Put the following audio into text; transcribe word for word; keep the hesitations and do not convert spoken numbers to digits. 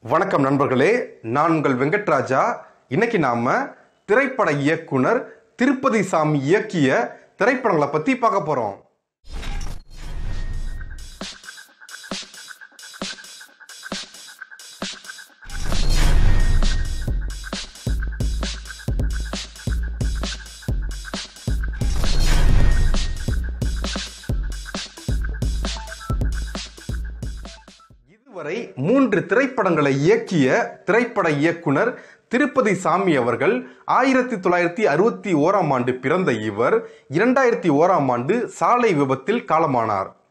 வணக்கம் நண்பர்களே, நான் உங்கள் வெங்கட்ராஜா. இன்னைக்கு நாம திரைப்பட இயக்குனர் திருப்பதிசாமி இயக்கிய திரைப்படங்களை பத்தி பார்க்க போறோம். இதுவரை மூன்று திரைப்படங்களை இயக்கிய திரைப்பட இயக்குனர் திருப்பதிசாமி அவர்கள் ஆயிரத்தி தொள்ளாயிரத்தி அறுபத்தி ஓராம் ஆண்டு பிறந்த இவர் இரண்டாயிரத்தி ஓராம் ஆண்டு சாலை விபத்தில் காலமானார்.